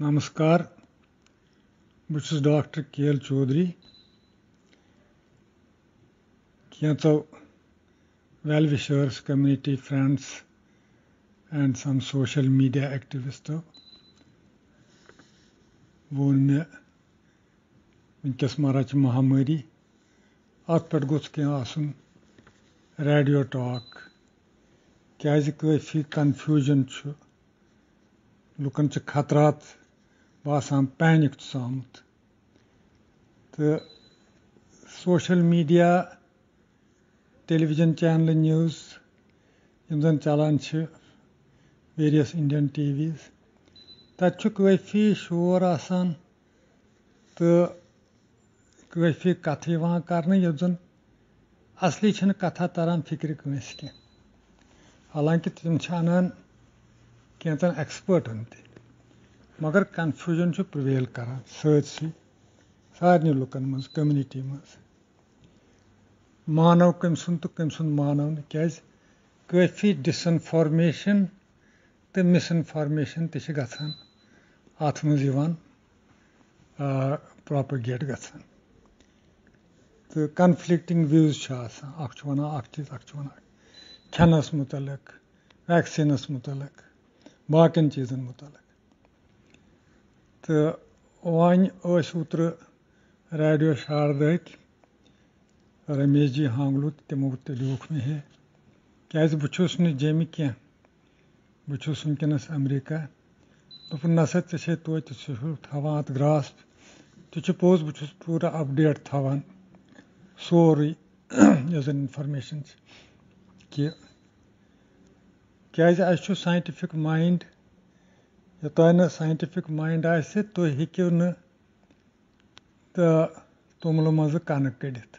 नमस्कार बस doctor KL Chaudhary कैंचो well wishers community friends and some social media एक्टिविस्टो वोन मे वनकस मराच महामारी अत पे गोस कह रेडियो टॉक क्या काफ़ी कन्फ्यूजन लुकन खतरात बासान पैनिक आमुत तो social media television channel news यम चलान वेरियस इंडियन टीवीज तत काफ़ी शोर आसान तो काफ़ी कथ कर असली कथा तरान फिक्र कंस कह हालांकि तम अनान कैंचन एक्सपर्टन मगर कन्फ्यूजन प्रिवेल करान सत्सी सारे लुकन मज कम्युनिटी मज मानव कम सुन तो कम सुन मानव क्या काफ़ी डिसइनफॉर्मेशन तो मिसइनफॉर्मेशन गसान अत मज प्रोपगेट गसान तो कन्फ्लिक्टिंग व्यूज वन चीज वन खेनस मुतलक वैक्सीनस मुतलक बाकिन चीज़न मुतलक तो वन ओत्र रेडियो शारदक रमेश जी हांगलू तमो लिख मे क्या बहुत जमि कह बहुत वनकस अमेरिका दोपन नसा थवान अत ग्रास्प तो पोज बहुत पूरा अपडेट थवान सोरे इनफॉर्मेशन क्या साइंटिफिक माइंड योतान साइंटिफिक माइंड तुम हेक्यू न तोमल मज कनक कड़ित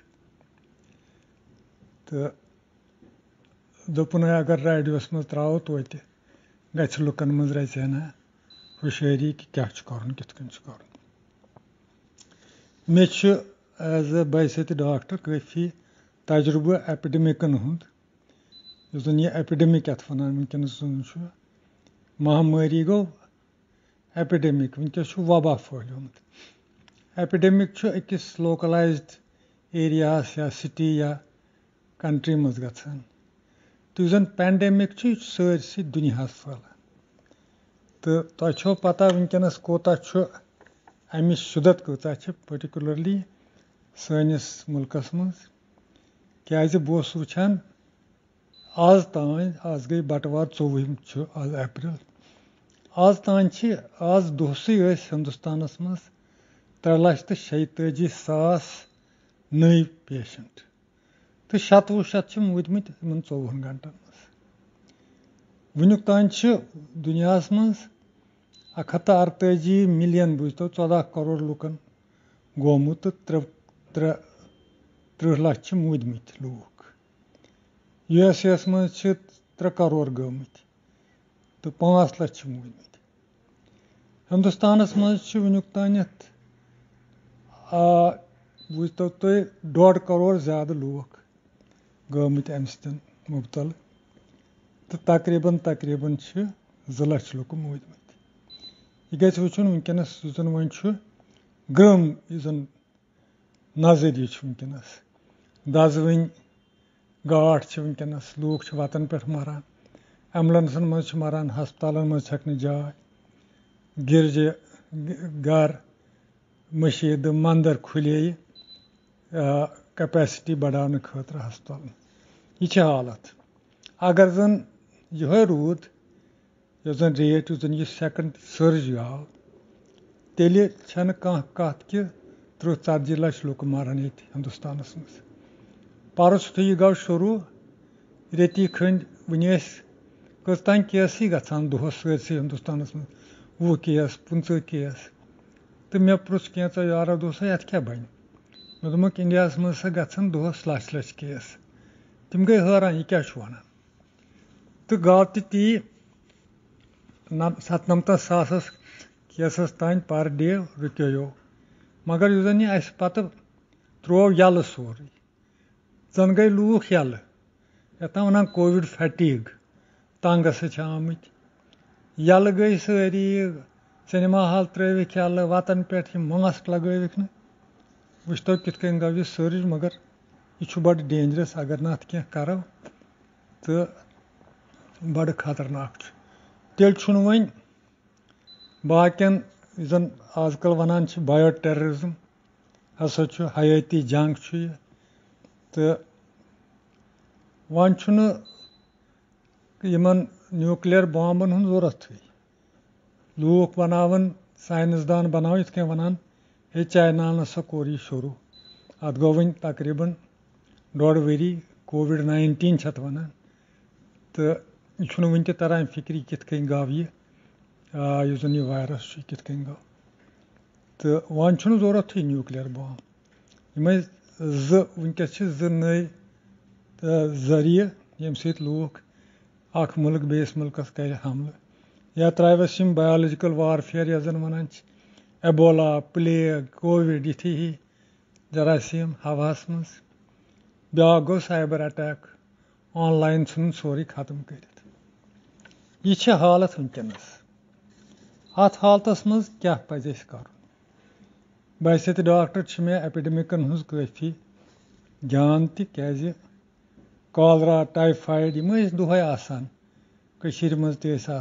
तो दोपन अगर रेडियोस मज त्रो तो गछ लुकन मज रचना हुशियारी कि क्या कर कित कर मे एज ए बैसत डॉक्टर काफ़ी तजुर्बा एपिडेमिकन हुंद यह एपिडेमिक ये वन वनकस महामारी गो एपिडेमिक वनकस वबा फहलुत एपिडेमिक अकिस लोकलाइज्ड एरियास या सिटी या कंट्री मज गसान तो जन पैंडेमिक सारसी दुनिया फहलान तो तुम पता वनकस कोता अमिच शुदत कूचा पर्टिकुलरली सनिस मुल्कस मज क्या बस वुचान आज गई बटवार 24 आज अप्रैल आज आज दोसै हिंदुस्तानस मज 3,46,000 नई पेशेंट तो 700 मूदमित 24 घंटन मज वनुक तान दुनियास मज 148 मिलियन बुझतो 14 करोड़ लुकन गोमुत तो 30 लाख मूदमित लूक US मज 3 करोड़ गमत तो 5 लाख मूदमित हिंदुस्तानस मज वनुक तान बुझतो तुम 1.5 करोड़ ज्यादा लूक गमत अम मुबतल तो तकरीबन 2 लाख लुक मूदमित यह गि वुचन वनकस वन ग्रम नजरी वनकस दजवन गाठ वनकस लूक वतन पे मरान एम्बुलेंसन मज मरान हस्पतालन मज जाय गिरज गर मशीद मंदिर खुले कैपेसिटी बढ़ाने खतर हस्पताल यह हालत अगर जन यह रूद जन रेट यह सेकंड सर्ज आव तेल कत कि 30-40 लाख लुक मरान ये हिंदुस्तानस मज परस यह गो शुरू रेती खंड वन कतान केस गसान दोहस सरसी हिंदुस्तानस मज 20 केस 15 केस तो मे प्रुछ कैचो यारो दोस्तों ये क्या बन मे दोक इंडिया मज गसान दोहस लच केस तम गई हैरान यह क्या वन तो गो ती 97,000 केसस तान पर डे रुको मगर जन यह पत त्रो यल सोरे जन गई लूख यल यथा वन कोविड फैटीग तंग आमत यल गई सारी सिनेमा हॉल त्रेविक या वतन पे मास्क लगविक न वुचतो कित कन गो यह सर्ज मगर यह बड़ डेंजरस अगर ना अत कह करो तो बड़ खतरनाक तेल वन बाकियन जन आजकल वनान बायो टेररिज्म हसा हयाती जंग तो वन यमन न्यूक्लियर बॉम्बन हूं जरूरत लूक बनावन साइंसदान बनाव इत कन वनान हे चाइना नसा कोर यह शुरू अत गो वन तकरीबन 1.5 वरी कोविड-19 छत वनान तो यह वन तरान फिक्री कित कन गो यह जन यह वायरस कित कन गो तो वन जरूरत न्यूक्लियर बॉम्ब यम वनकस नई जरिए यम सत लूक अख मुल्क बेस मुल्कस कर हमले या त्रावस बायोलॉजिकल वारफेयर या जन वनान एबोला प्लेग कोविड इथे ही जरासीम हवास मज ब्या गो साइबर अटैक ऑनलाइन सोरी खत्म कर यह हालत वनकस अत हालतस मज क्या पज कर वैसे तो डॉक्टर मे एपिडेमिकन हज काफ़ी जान तज कॉलरा टाइफाइड यम दुहै आसान कशीर मज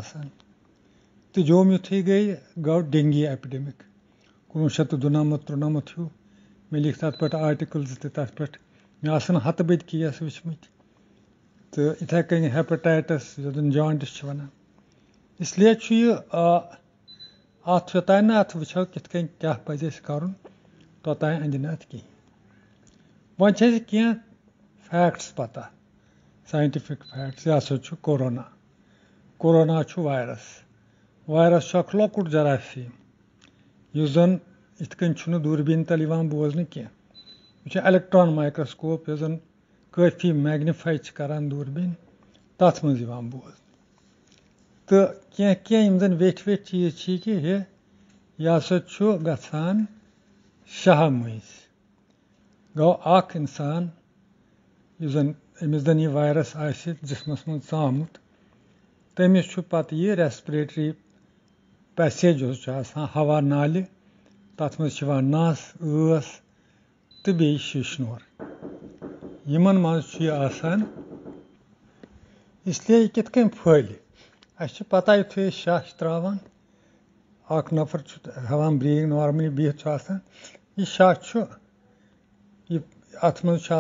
तो जोम युथी गई गो डेंगी एपिडेमिक 1992-93 मे लिख तथ पे आर्टिकल्स तथ पे मे हत बद केस वचमत तो इथे कन हेपेटाइटिस जॉन्डिस वन इसलिए अत योतान ना अत वो कित क्या पज कर तोतान अंद ना अत कहें वन कह फैक्ट्स पता साइंटिफिक फैक्ट्स यह हसा कोरोना वायरस लकुट जरासीम यह जन इत कन दूरबीन तल बोजन कह यह इलेक्ट्रॉन माइक्रोस्कोप यह जन काफ़ी मैग्निफाई करान दूरबीन तथ मज बोजन तो कह जन वेठ चीज कि यह हसा गसान शाह मज गो अख इंसान अमिस जन यह वायरस जिसमस मज आमुत तमिस पत यह रेस्पिरेटरी पैसेज हवा नाले तथ मज नस ٲस तो बे शीशनोर यमन मज आसान इसलिए कित कन फैल अस पता युथे शाह त्रावान अख नफर हवान ब्रीदिंग नॉर्मली बिहत यह शाह अत मज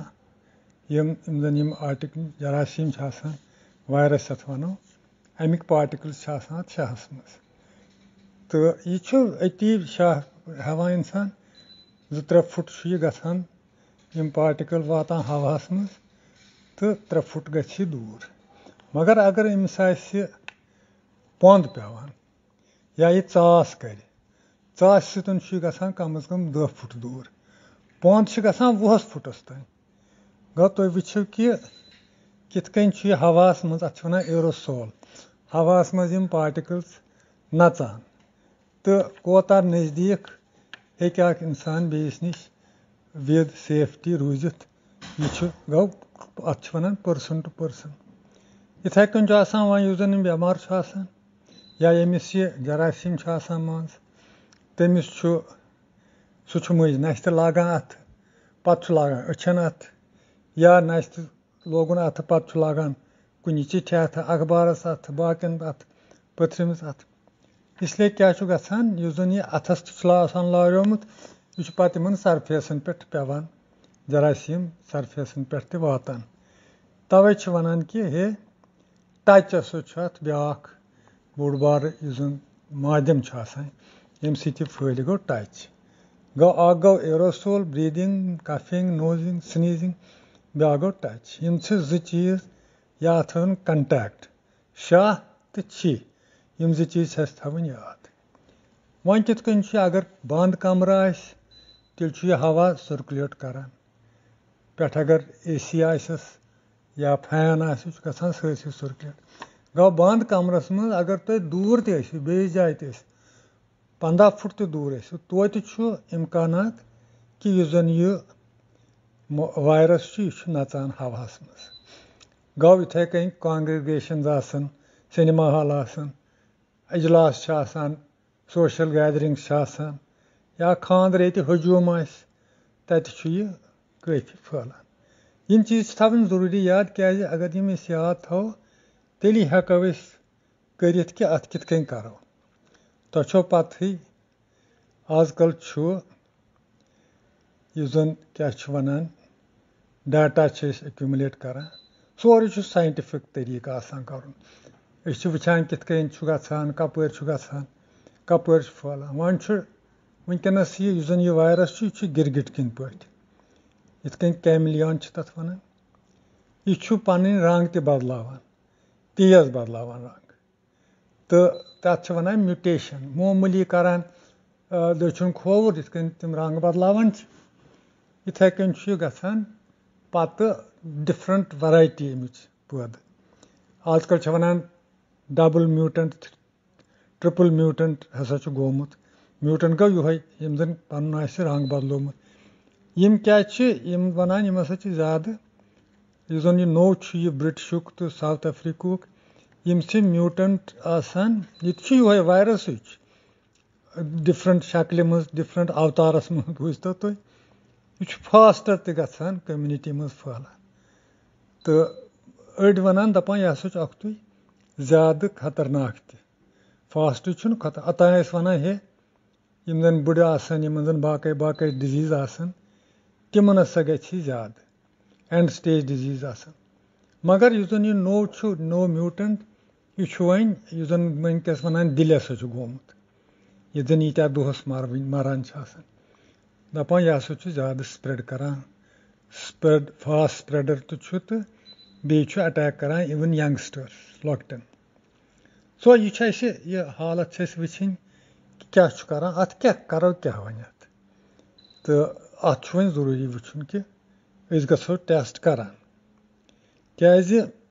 यम जन आर्टिकल जरासीम वायरस यथ वनो अमिक पार्टिकल्स अत शाहस मज तो यह अति शाह हवा इंसान 2-3 फुट यह गसान यम पार्टिकल वातान हवास मज तो 3 फुट गि दूर मगर अगर अमिस पोंद पेवान या यह चास कर चास सतन गसान कम अज कम 10 फुट दूर पोंद गसान 20 फुटस तान गो तुम वो कि कित कन हवास मज अत वन एरोसोल हवास मज यम पार्टिकल्स नचान तो कोता नज़दीक हेक इंसान बेस निश विद सेफ्टी रूजित यह गो अत वन पर्सन टू पर्सन इथे कन वन जन बेमार या यमिस यह जरासीम मान तमिस सह मज नस्त लागान अथ पत् लागान अछन अथ या नस्त लोगन अथ पत् लागान कुछ चिट्ठी अथ अखबारस अथ बाकिन अथ पथरमिस अथ इसलिए क्या गसान जन यह अथस लारोमुत यह पत सरफेसन पे पेवान जरासीम सरफेसन पे वातान तवे वनान कि हे टच हसा ब्या बोड़ बार जन माध्यम यम फैल गो टच गो aerosol breathing coughing nosing sneezing ब्या गो टच यम चीज या अथ कंटैक्ट शाह तो छी यम चीज थवन याद वन कित कन अगर बंद कमरा तेल यह हवा सर्कुलेट करान पे अगर AC आसस या फैन गसान ससी सर्कुलेट गो बंद कमरस मज अगर तुम दूर तु बेस जाए 15 फुट तो दूर तोत इम्कानात कि यह जन यह वायरस यह नचान हवास मज गो इथे कन कांग्रेगेशन सिनेमा हॉल इजलास social gatherings چھِ آسان یا خانٛدر ییٚتہِ ہجوٗم آسہِ تَتہِ چھُ یہِ کٲفی پھٲلان یِم چیٖز چھِ تھاوٕنۍ ضروٗری یاد کیازِ اگر یِم أسۍ یاد تھاوو تیٚلی ہٮ۪کو أسۍ کٔرِتھ کہِ اَتھ کِتھ کٔنۍ کَرو تۄہہِ چھو پَتہٕے آز کل چھُ یُس زَن کیٛاہ چھِ وَنان ڈاٹا چھِ أسۍ ایکیومُلیٹ کَران سورُے چھُ ساینٹِفِک طٔریٖقہٕ آسان کَرُن أسۍ چھِ وٕچھان کِتھ کٔنۍ چھُ گژھان کَپٲرۍ چھُ گژھان کَپٲرۍ چھُ پھٲلان وۄنۍ چھُ وٕنکٮ۪نَس یہِ یُس زَن یہِ وایرَس چھُ یہِ چھُ گِرگِٹ کِنۍ پٲٹھۍ یِتھ کٔنۍ کیملیان چھِ تَتھ وَنان یہِ چھُ پَنٕنۍ رنٛگ تہِ بدلاوان تیز بدلاوان رنٛگ تہٕ تَتھ چھِ وَنان میوٗٹیشَن معموٗلی کَران دٔچھُن کھووُر یِتھ کٔنۍ تِم رنٛگ بدلاوان چھِ یِتھَے کٔنۍ چھُ یہِ گژھان پَتہٕ ڈِفرَنٛٹ وَرایٹی اَمِچ پٲدٕ آز کَل چھِ وَنان ڈبٕل میوٗٹَنٹ ٹرٛپٕل میوٗٹَنٹ ہسا چھُ گوٚمُت میوٗٹَنٹ گوٚو یِہوے ییٚمۍ زَن پَنُن آسہِ رنٛگ بدلومُت یِم کیٛاہ چھِ یِم وَنان یِم ہسا چھِ زیادٕ یُس زَن یہِ نوٚو چھُ یہِ بِرٛٹِشُک تہٕ ساوُتھ اَفریٖقہُک یِم چھِ میوٗٹَنٹ آسان یہِ تہِ چھُ یِہوے وایرَسٕے چھُ ڈِفرَنٹ شکلہِ منٛز ڈِفرَنٹ اَوتارَس منٛز بوٗزۍتو تُہۍ یہِ چھُ فاسٹَر تہِ گژھان کٔمنِٹی منٛز پھٲلان تہٕ أڑۍ وَنان دَپان یہِ ہسا چھُ اَکھتُے زیادٕ خطرناک تہِ فاسٹٕے چھُنہٕ اوٚتام ٲسۍ وَنان ہے یِم زَن بٕڑٕ آسان یِمن زَن باقٕے باقٕے ڈِزیٖز آسان تِمن ہسا گژھِ یہِ زیادٕ اینڈ سٹیج ڈِزیٖز آسان مگر یُس زَن یہِ نوٚو چھُ نوٚو میوٗٹَنٹ یہِ چھُ وۄنۍ یُس زَن وٕنکٮ۪س وَنان دِلہِ ہسا چھُ گوٚمُت ییٚتہِ زَن ییٖتیٛاہ دۄہَس مَران چھِ آسان دَپان یہِ ہسا چھُ زیادٕ سپرٛٮ۪ڈ کَران سپرٛٮ۪ڈ فاسٹ سپرٛٮ۪ڈَر تہِ چھُ تہٕ بیٚیہِ چھُ اَٹیک کَران اِوٕن یَنٛگسٹٲرٕس لۄکٹٮ۪ن سو یہِ چھُ اَسہِ یہِ حالت چھِ اَسہِ وٕچھِنۍ کہِ کیٛاہ چھُ کَران اَتھ کیٛاہ کَرو کیٛاہ وۄنۍ اَتھ تہٕ اَتھ چھُ وۄنۍ ضروٗری وٕچھُن کہِ أسۍ گژھو ٹٮ۪سٹ کَران کیٛازِ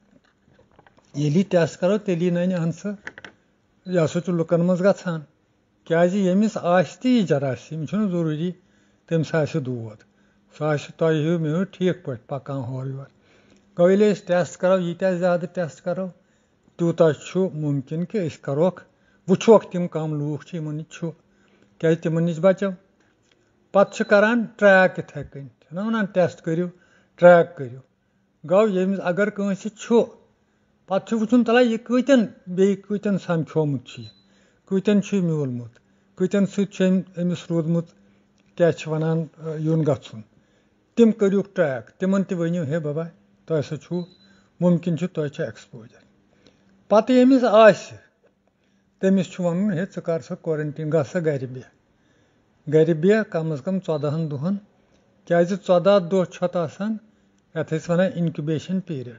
ییٚلہِ یہِ ٹٮ۪سٹ کَرو تیٚلی نَنہِ اہن سا یہِ ہسا چھُ لُکَن منٛز گژھان کیٛازِ ییٚمِس آسہِ تہِ یہِ جراثیٖم یہِ چھُنہٕ ضروٗری تٔمِس آسہِ دود سُہ آسہِ تۄہہِ ہیوٗ مےٚ ہیوٗ ٹھیٖک پٲٹھۍ پَکان ہورٕ یورٕ گوٚو ییٚلہِ أسۍ ٹٮ۪سٹ کَرو ییٖتیٛاہ زیادٕ ٹٮ۪سٹ کَرو تیوٗتاہ چھُ مُمکِن کہِ أسۍ کَروکھ وٕچھوکھ تِم کَم لوٗکھ چھِ یِمن نِش چھُ کیٛازِ تِمن نِش بَچو پَتہٕ چھِ کَران ٹرٛیک یِتھَے کٔنۍ چھِنہ وَنان ٹٮ۪سٹ کٔرِو ٹرٛیک کٔرِو گوٚو ییٚمِس اگر کٲنٛسہِ چھُ پَتہٕ چھُ وٕچھُن تَلہ یہِ کۭتٮ۪ن بیٚیہِ کۭتٮ۪ن سَمکھیومُت چھُ یہِ کۭتٮ۪ن چھُ یہِ میوٗلمُت کۭتٮ۪ن سۭتۍ چھُ أمِس روٗدمُت کیٛاہ چھِ وَنان یُن گژھُن تِم کٔرِوکھ ٹرٛیک تِمن تہِ ؤنِو ہے بَبا تۄہہِ ہسا چھُو مُمکِن چھُ تۄہہِ چھُ ایٚکٕسپوجَر پَتہٕ ییٚمِس آسہِ تٔمِس چھُ وَنُن ہے ژٕ کَر سا کورَنٹیٖن گژھ سا گرِ بیٚہہ گرِ بیٚہہ کَم از کَم 14 دۄہَن کیٛازِ 14 دۄہ چھُ اَتھ آسان یَتھ أسۍ وَنان اِنکیوٗبیشَن پیٖریڈ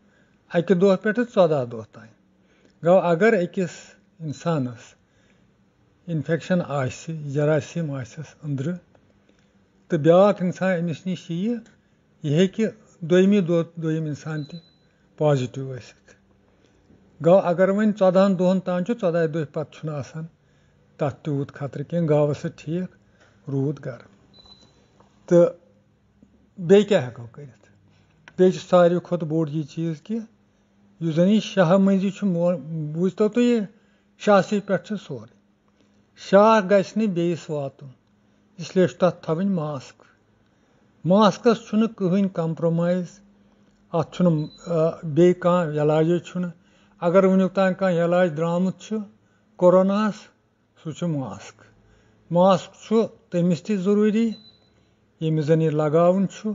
1 دۄہ پٮ۪ٹھٕ 14 دۄہ تانۍ گوٚو اگر أکِس اِنسانَس اِنفیکشَن آسہِ جراثیٖم آسٮ۪س أنٛدرٕ تہٕ بیٛاکھ اِنسان أمِس نِش یِیہِ یہِ ہیٚکہِ دوٚیمہِ دۄہ دوٚیِم اِنسان تہِ پازِٹِو ٲسِتھ گوٚو اگر وۄنۍ 14 دۄہَن تام چھُ 14 دۄہہِ پَتہٕ چھُنہٕ آسان تَتھ تیوٗت خطرٕ کینٛہہ گوٚو سا ٹھیٖک روٗد گرٕ تہٕ بیٚیہِ کیٛاہ ہٮ۪کو کٔرِتھ بیٚیہِ چھُ ساروی کھۄتہٕ بوٚڑ یہِ چیٖز کہِ یُس زَن یہِ شاہ مٔنٛزی چھُ بوٗزۍتو تُہۍ یہِ شاہسٕے پٮ۪ٹھ چھُ سورُے شاہ گژھِ نہٕ بیٚیِس واتُن اِسلیے چھُ تَتھ تھاوٕنۍ ماسک ماسکَس چھُنہٕ کٕہٕنۍ کَمپرٛومایز اَتھ چھُنہٕ بیٚیہِ کانٛہہ علاجے چھُنہٕ اگر وٕنیُک تام کانٛہہ علاج درٛامُت چھُ کوروناہَس سُہ چھُ ماسک ماسک چھُ تٔمِس تہِ ضروٗری ییٚمِس زَن یہِ لگاوُن چھُ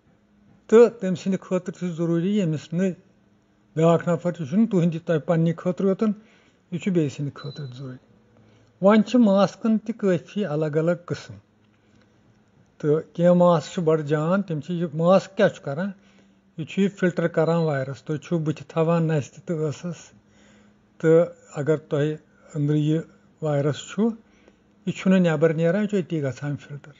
تہٕ تٔمۍ سٕنٛدِ خٲطرٕ چھُ ضروٗری ییٚمِس نہٕ بیٛاکھ نفر یہِ چھُنہٕ تُہٕنٛدِ تۄہہِ پنٛنہِ خٲطرٕ یوتن یہِ چھُ بیٚیہِ سٕنٛدِ خٲطرٕ ضروٗری وۄنۍ چھِ ماسکَن تہِ کٲفی الگ الگ قٕسٕم تہٕ کینٛہہ ماسک چھِ بَڑٕ جان تِم چھِ یہِ ماسک کیٛاہ چھُ کَران یہِ چھُ یہِ فِلٹَر کَران وایرَس تُہۍ چھُو بٕتھِ تھاوان نَستہِ تہٕ ٲسَس تہٕ اگر تۄہہِ أنٛدرٕ یہِ وایرَس چھُ یہِ چھُنہٕ نٮ۪بَر نیران یہِ چھُ أتی گژھان فِلٹَر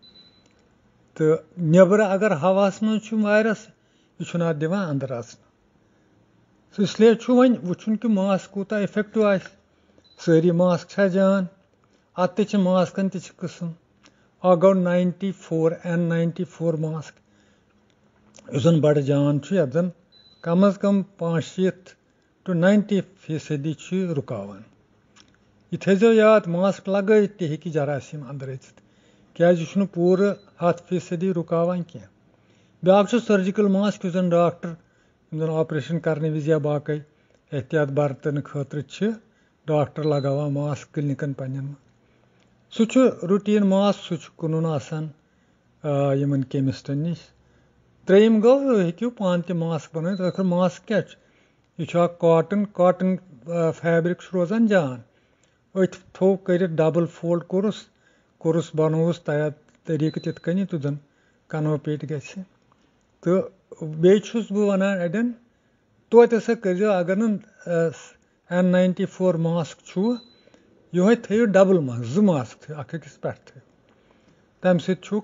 تہٕ نٮ۪برٕ اگر ہواہَس منٛز چھُ وایرَس یہِ چھُنہٕ اَتھ دِوان اَنٛدر اَژنہٕ اِسلیے چھُ وۄنۍ وٕچھُن کہِ ماسک کوٗتاہ اِفیکٹِو آسہِ سٲری ماسک چھا جان اَتھ تہِ چھِ ماسکَن تہِ چھِ قٕسٕم اَکھ گوٚو 94 N94 ماسک یُس زَن بَڑٕ جان چھُ یَتھ زَن کَم از کَم 85 to 90% چھُ یہِ رُکاوان यह थो याद मास्क लगे ते जरासीम अंदर अचित क्या पूरे 100% रुकावान कह ब्याक सर्जिकल मास्क जन डॉक्टर ऑपरेशन करने विज या बाकी एहतियात बरतन खतर डॉक्टर लगावान मास्क क्लिनिकन पन्न सह रूटीन मास्क सह कुन आसान केमिस्टन नश त्रेम गो हेक्यू पान ते मास्क बन आखिर मास्क क्या यह कॉटन फैब्रिक रोजान जान अथ थो कर डबल फोल्ड कोरस बनोस तैयार तरीक तिथ कन तो जन कनो पेट ग तो बेस बह वन अड़न तोत हसा कर अगर N94 मास्क यह थो डबल मास्क मास्क थो अकिस पे थो तम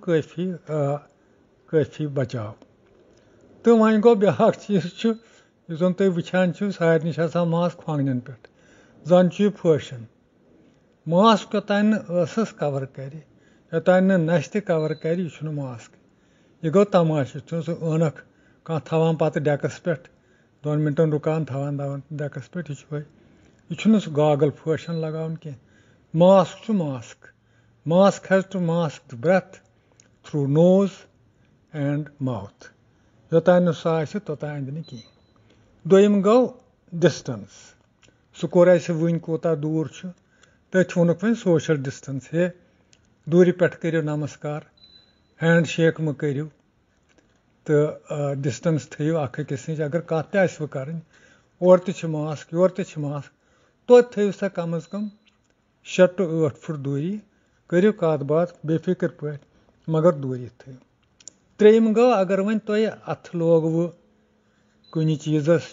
काफ़ी बचाव तो वन गो ब्या चीज जन तुम वुचान सारे निश मास्क खोंगन पे जन फैशन मास्क योतान स कवर कर योतान नश कवर कर यह मास्क यह गो तमाशा सह अनक कह थवान पत डेकस पे 2 मिनटन रुकान थवान डेकस पे यह गॉगल फैशन लगान कह mask mask has to mask the breath through nose and mouth योतान सह तोतान अंद कह दोम गो डिस्टेंस सह कोर वन कोता दूर तथ वोनुक वो सोशल डिस्टेंस हे दूर पे करो नमस्कार हैंड शेक मह करो तो डिस्टेंस थो अकिस नश अगर कत तह कर और मास्क योर मास्क तो थो सा कम अज कम 6 to 8 फुट दूरी करो कत बात बेफिक्र पे मगर दूरी थो त्रेम गो अगर वन तुह अथ लोगव कुन चीज़स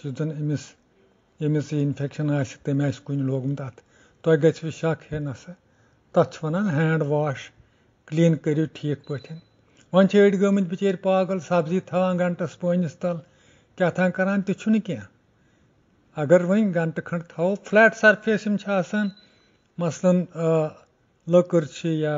यमिस इन्फेक्शन तम कुन लोगमुत अथ तुह गो शक है नसा तथ वन हैंड वाश क्लीन करो ठीक पे वन अड़ गमत बिचार पागल सब्जी थवान गंटस पनिस तल क्या था करान तह कह अगर वन गंट खंड थो फ्लैट सरफेस मसलन लकर या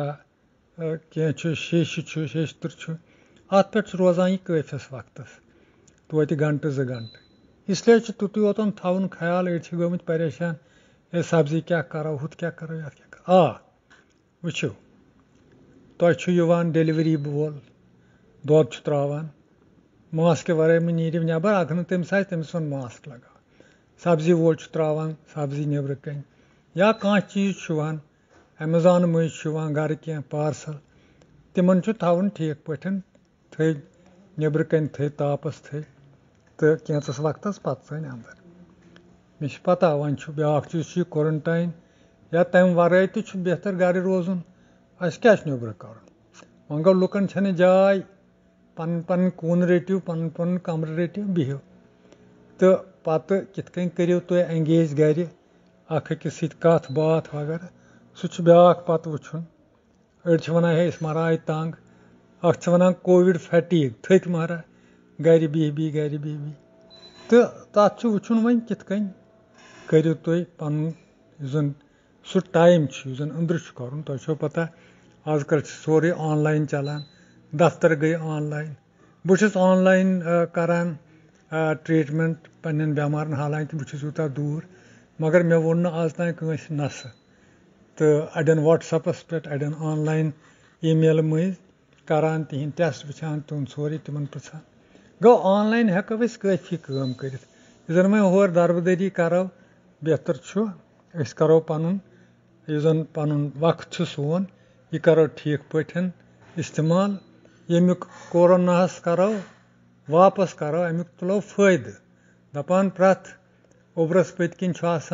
कह शेतर अत पे रोजान यह काफिस वक्तस तोत गंट 2 घंटे इसलिए तुत योतन थवन ख्याल अड़ गमत परेशान ए सब्जी क्या करो हुत क्या करो ये क्या करो वो तुह डिलीवरी बोल दोद त्रावान मास्क वराय मे नीरिव नबर अगर तमिस तमिस वन मास्क लगा सब्जी वोल त्रावान सब्जी नबर कन या कह चीज अमेज़ॉन मज गर कह पार्सल तिमन थवन ठीक पे थ नबर कन थ तापस थ तो कैंचस वक्तस पत अंदर मे पता वन ब्या चीज क्वारंटाइन या तम वराय तह बेहतर गर रोजुन अस क्या नबर कर वन गो लुकन छे जाय पन पन कून रटिव पन पन कमर रटिव बिहिव तो पत कित कन करियो तुह एंगेज गर अकिस कथ बात वगैरह सह ब्या पत वुन अड़ वन है अस मराय तंग अख वन कोविड फैटीग थक मारा गर बिह गर बिह तो तथ वुन वन कित कन करियो तुह पन जन सह टाइम जन अंदर कर तुह पता आजकल सोरे ऑनलाइन चलान दफ्तर गई ऑनलाइन बहुत ऑनलाइन करान ट्रीटमेंट पन्न बेमारन हालांकि बहुत यूता दूर मगर मे वो आज तान कंस नस तो अड़न व्हाट्सएपस पे अड़न ऑनलाइन ईमेल मज करान तिहन टेस्ट वुचान तुम सोरे तिमन पृछान गो ऑनलाइन हेको काफ़ी कम कर जन वह होर दरबदरी करो बेहतर अस करो पनुन जन पनुन वक्त सोन यह करो ठीक पे इस्तेमाल यमुक कोरोनाहस करो वापस करो अमुक तुलो फायदे दपान प्रथ उबरस पत किन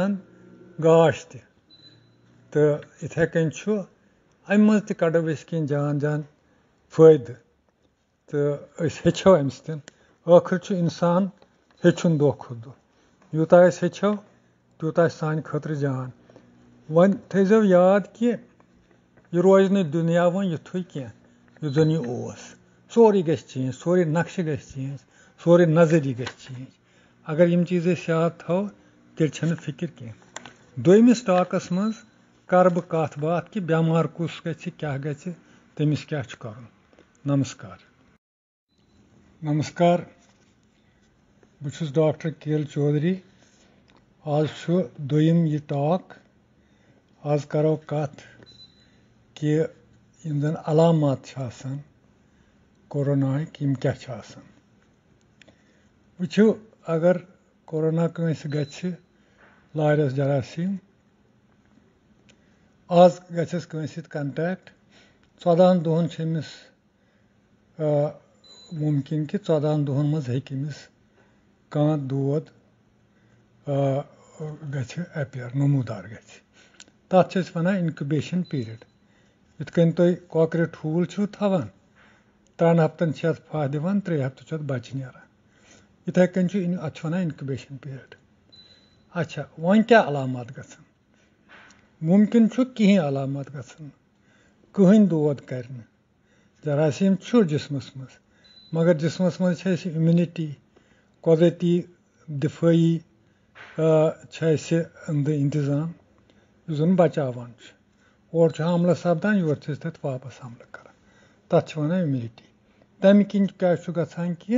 गाश तो इथे कन अम मज कड़ो कह जान जान फायदे तो हेचो अम सन आखिर इंसान हेचुन दो खुद दो यूता हेचो तूता सान खतर जान वन थो याद कि यह रोज न दुनिया वो युथु कह जन यह सोरे ग चेंज सोरे नक्श ग चेंज सोरे नजरी ग चेंज अगर यम चीज़ याद थो तेल फिक्र कह दोमिस टाकस मज कर बह कथ बात कि बेमार कुस क्या तमिस क्या कर नमस्कार नमस्कार बस डॉक्टर केएल चौधरी आज दोयम यह टाक आज करो कथ कि यम जन अलामत छ आसान कोरोनाक यम क्या छ आसान वुचो अगर कोरोना कंस गछ लायरस जरासीम आज गछस कंस कंटैक्ट 14 दोहन छ अमिस मुमकिन कि 14 दोहन मज हेकि अमिस कांत दोद गछ अपियर नमूदार गछ तथ छ वनान इनक्यूबेशन पीरियड इत कन तुम कॉकर ठूल छो थवान 3 हफ्तन छ फाह दिवान 3 हफ्त छ बच नेरान इथे कन छ अत वनान इनक्यूबेशन पीरियड अच्छा वन क्या अलामत गछन मुमकिन छ कहीं अलामत गछन कहीं दोद कर जरासीम छ जिस्मस मज मगर जिस्मस मज छ इम्यूनिटी कुदरती दिफाई इंतजाम जुन बचावान और हमला सपदान योर तथ वापस हमला कर तथ वनान इम्यूनिटी तमें किन क्या गसान कि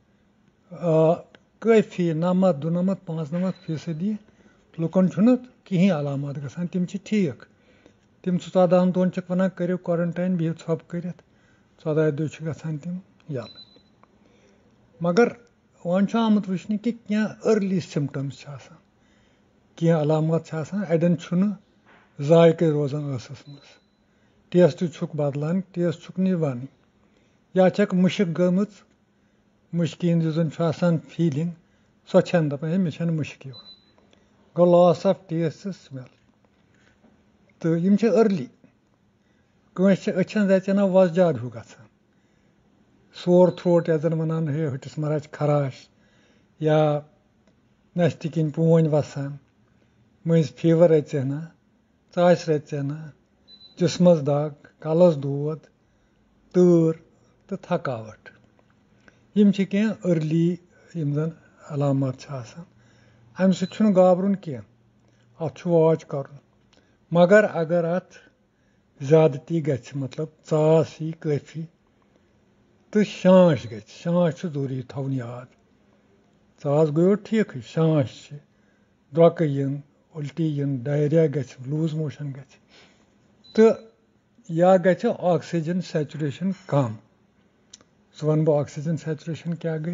काफी 90-95% लुकन कहीं अलामत गसान तम ठीक तम 14 दोहन वनान करो क्वारंटाइन बिहु थप कर 14 दुह गसान तम यल मगर वन आमुत वुचन कि क्या अर्ली सिम्टम्स क्या अलामत अड़न जायक रोजान स मज टेस्ट बदलान टेस्ट निवान या छक मुश्क गमच मुश्क जन फीलिंग सो दपान मे मुश्क गो लॉस ऑफ टेस्ट स्मेल तो यम अर्ली कंस अचन जचन वजदाद हूँ गसान सोर थ्रोट या जन वनान है हटिस मराज खराश या नस्ति किन पोन वसान मज फीवर अचना चाश रचना जिस्मस दाग कलस दोद तूर तो थकावट यम क्या अर्ली यम जन अलामत अमि सत गाबरुन कह अत वाच कर मगर अगर अत ज्यादती गछ मतलब चास यी काफी तो शांश शांश जरूरी थवन याद चास गो ठीक शांश द्रक इन उल्टी इन डायरिया गछ लूज मोशन गछ तो या गछ ऑक्सीजन सैचुरेशन कम सो वन बह ऑक्सीजन सैचुरेशन क्या गई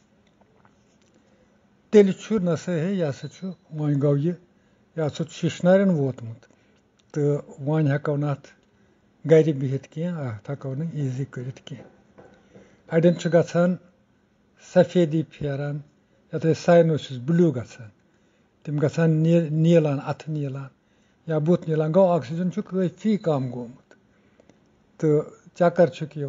तेल नसा है यह वन गो यह शिशनारन वोतमुत तो वन हेको नत गर बिहित कह हेको न ईजी कर अड़न गसान सफेदी फेरान ये साइनोसिस ब्लू गसान तम गसान नीलान अथ नीलान या बुत नीलान गो ऑक्सीजन काफी कम गोमुत तो चक्कर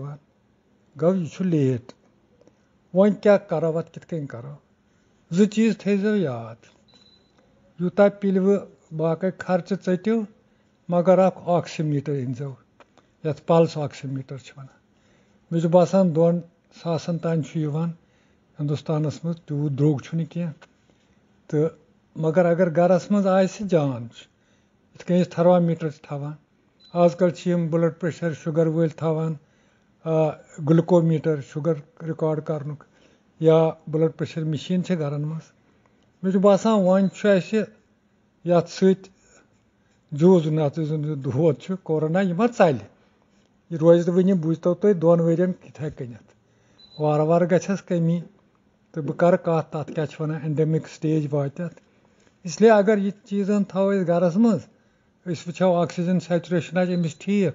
गो यह लेट वन क्या करो अत कित करो 2 चीज थो याद यूता पिलव बाकी खर्च चटो मगर ऑक्सीमीटर अनजो ये पल्स ऑक्सीमीटर वन मे बसान 2,000 तान हिंदुस्तानस मज तूत द्रोग कह तो मगर अगर गरस मज जान इत थर्मामीटर थवान आजकल ब्लड प्रेशर शुगर वल थवान ग्लूकोमीटर शुगर रिकॉर्ड करनुक या ब्लड प्रेशर मशीन गरन मज मे बसान वन यथ जूज दोद कोरोना यह चल यह रोज वन बुझतो तुम 2 वरियन इथे कनित वार वार गछस कमी तो बह कर कत तथ क्या वनान एंडेमिक स्टेज वात इसलिए अगर यह चीज़न थो गरस मज वो ऑक्सीजन सैचुरेशन अमिस ठीक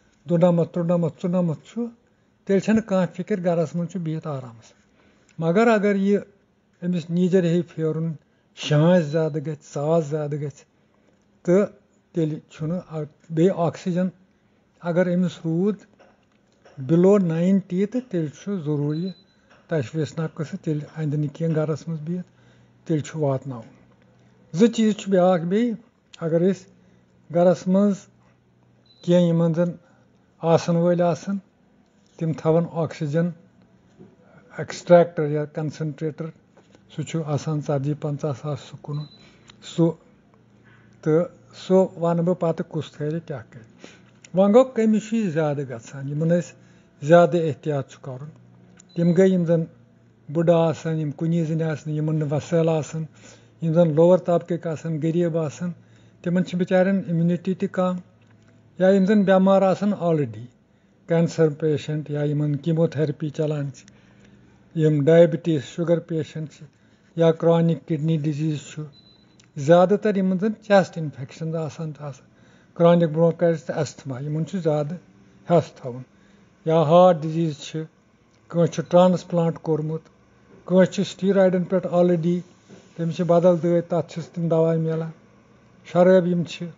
92-93-94 तेल कह फिक्र गरस मज बिहित आराम मगर अगर यह अमिस नीजर हे फेरुन शांस ज्यादा गास ज्यादा तो तेल बे ऑक्सीजन अगर अमिस रूद बिलो 90 तो तेल जरूरी तशवीस नक्स तेल अंद कह गरस मज बिहित तेल वातन 2 चीज ब्या बे अगर गरस मज कह जन आसन वल तम थवन ऑक्सीजन एक्सट्रैक्टर या कंसनट्रेटर सो 40-50 सो कुन सो तो सो वन बह पत कुस थे क्या कर वन गो कमिश ज्यादा गसान ज्यादा एहतियात कर तम गई जन बुढ़ आम कुन जन वसल आम जन लोअर तबके गरीब تِمن چھِ بِچارٮ۪ن اِمیوٗنِٹی تہِ کَم یا یِم زَن بٮ۪مار آسان آلریڈی کینسر پیشنٹ یا یِمن کیٖموتھیرپی چلان چھِ یِم ڈایبِٹیٖز شُگر پیشنٹ چھِ یا کرٛانِک کِڈنی ڈِزیٖز چھُ زیادٕ تر یِمن زَن چیسٹ اِنفیکشنز آسان چھِ آسان کرٛانِک برونکایٹِس تہٕ ایستھما یِمن چھُ زیادٕ ہٮ۪س تھاوُن یا ہارٹ ڈِزیٖز چھِ کٲنٛسہِ چھُ ٹرانسپلانٹ کوٚرمُت کٲنٛسہِ چھُ سٹیٖرایڈن پٮ۪ٹھ آلریڈی تٔمِس چھِ بدل دٲدۍ تَتھ چھِس تِم دوا مِلان شرٲبۍ یِم چھِ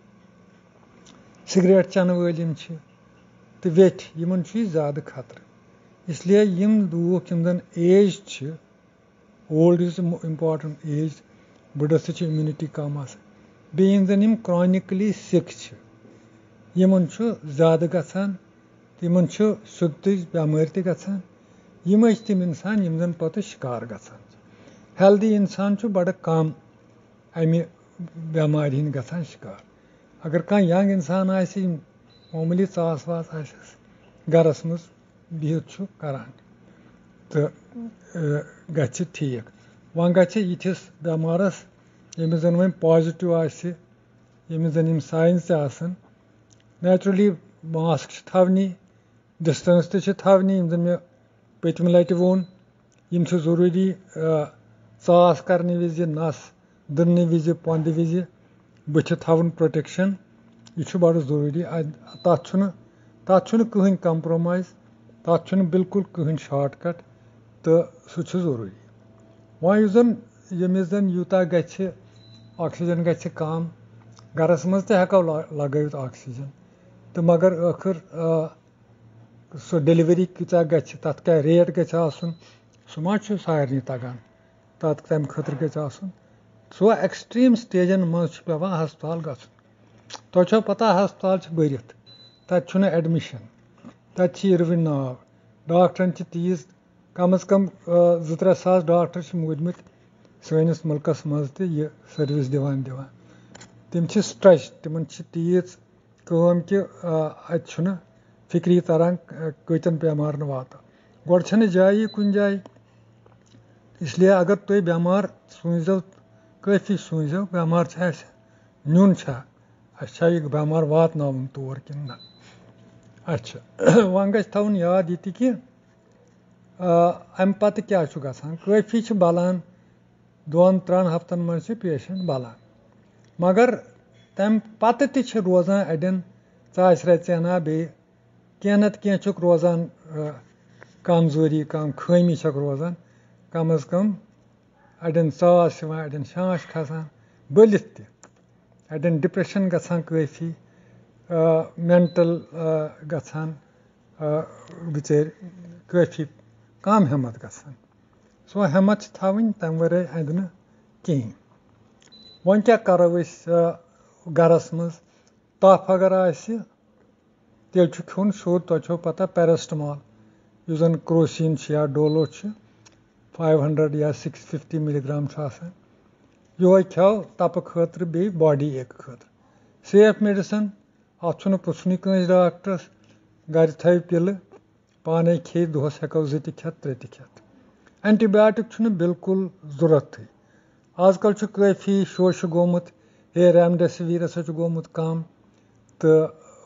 سِگریٹ چٮ۪نہٕ وٲلۍ یِم چھِ تہٕ ویٚٹھۍ یِمن چھُ یہِ زیادٕ خطرٕ اِسلیے یِم لوٗکھ یِم زَن ایج چھِ اولڈ اِز اِمپاٹنٹ ایج بٕڈَس تہِ چھِ اِمیوٗنِٹی کَم آسان بیٚیہِ یِم زَن یِم کرٛانِکلی سِک چھِ یِمن چھُ زیادٕ گژھان یِمن چھُ سیوٚدتٕچ بٮ۪مٲرۍ تہِ گژھان یِمے چھِ تِم اِنسان یِم زَن پَتہٕ شِکار گژھان چھِ ہیلدی اِنسان چھُ بَڑٕ کَم اَمہِ بٮ۪مارِ ہِنٛدۍ گژھان شِکار اگر کانٛہہ ینٛگ اِنسان آسہِ یِم معموٗلی ژاس واس آسٮ۪س گرس منٛز بِہِتھ چھُ کران تہٕ گژھِ ٹھیٖک وۄنۍ گژھِ یِتھِس بٮ۪مارس ییٚمِس زن وۄنۍ پازِٹِو آسہِ ییٚمِس زن یِم ساینٕز تہِ آسان نیچرلی ماسک چھِ تھاونی ڈِسٹنس تہِ چھِ تھاونی یِم زن مےٚ پٔتمہِ لٹہِ ووٚن یِم چھِ ضروٗری ژاس کرنہٕ وِزِ نس دٕننہٕ وِزِ پۄندٕ وِزِ بٕتھِ تھاوُن پروٹیکشن یہِ چھُ بَڑٕ ضروٗری تَتھ چھُنہٕ کٕہٕنۍ کمپرومایز تَتھ چھُنہٕ بالکُل کٕہٕنۍ شاٹ کٹ تہٕ سُہ چھُ ضروٗری وۄنۍ یُس زن ییٚمِس زن یوٗتاہ گژھِ آکسیجن گژھِ کم گرس منٛز تہِ ہٮ۪کو لگٲوِتھ آکسیجن تہٕ مگر ٲخٕر سُہ ڈیلؤری کۭژاہ گژھِ تتھ کیٛاہ ریٹ گژھِ آسُن سُہ ما چھُ سارنٕے تگان تتھ تمہِ خٲطرٕ گژھِ آسُن سُہ ایٚکٕسٹریٖم سٹیجن منٛز چھُ پیٚوان ہسپتال گژھُن تۄہہِ چھو پتہ ہسپتال چھِ بٔرِتھ تتہِ چھُنہٕ ایڈمِشن تتہِ چھِ یِروٕنۍ ناو ڈاکٹرن چھِ تیٖژ کم از کم 2-3 ساس ڈاکٹر چھِ موٗدمٕتۍ سٲنِس مُلکس منٛز تہِ یہِ سٔروِس دِوان تِم چھِ سٹرچ تِمن چھِ تیٖژ کٲم کہِ اتہِ چھُنہٕ فِکری تران کۭتٮ۪ن بٮ۪مارن واتو گۄڈٕ چھنہٕ جایی کُنہِ جایہِ اسلیے اگر تُہۍ بٮ۪مار سوٗنٛچزیو کٲفی سوٗنٛچزیو بٮ۪مار چھا اَسہِ نیُن چھا اَسہِ چھا یہِ بٮ۪مار واتناوُن تور کِنہٕ نہ اچھا وۄنۍ گژھِ تھاوُن یاد یہِ تہِ کہِ اَمہِ پتہٕ کیٛاہ چھُ گژھان کٲفی چھِ بلان 2-3 ہفتن منٛز چھِ پیشنٹ بلان مگر تمہِ پتہٕ تہِ چھِ روزان اڑٮ۪ن ژاسہِ رژینا بیٚیہِ کینٛہہ نتہٕ کینٛہہ چھُکھ روزان کمزوری کانٛہہ خٲمی چھکھ روزان کم از کم اڑٮ۪ن ژاس یِوان اڑٮ۪ن شانش کھسان بٔلِتھ تہِ اڑٮ۪ن ڈِپریشن گژھان کٲفی مینٹل گژھان بِچٲرۍ کٲفی کم ہٮ۪مت گژھان سۄ ہٮ۪مت چھِ تھاوٕنۍ تمہِ ورٲے اندِ نہٕ کِہیٖنۍ وۄنۍ کیٛاہ کرو أسۍ گرس منٛز تپھ اگر آسہِ تیٚلہِ چھُ کھیوٚن سیوٚد تۄہہِ چھو پتہ پیرسٹمال یُس زن کروسیٖن چھُ یا ڈولو چھُ 500 یا 650 مِلی گرام چھُ آسان یِہوے کھٮ۪و تپہٕ خٲطرٕ بیٚیہِ باڈی ایک خٲطرٕ سیف میڈِسن اتھ چھُنہٕ پرژھنُے کٲنٛسہِ ڈاکٹرس گرِ تھٲوِ پِلہٕ پانے کھیٚیہِ دۄہس ہٮ۪کو 2 تہِ کھٮ۪تھ 3 تہِ کھٮ۪تھ اینٹی بیاٹِک چھُنہٕ بالکُل ضروٗرتھٕے آز کل چھُ کٲفی شوشہِ گوٚمُت ریمڈیسِویر ہسا چھُ گوٚمُت کم تہٕ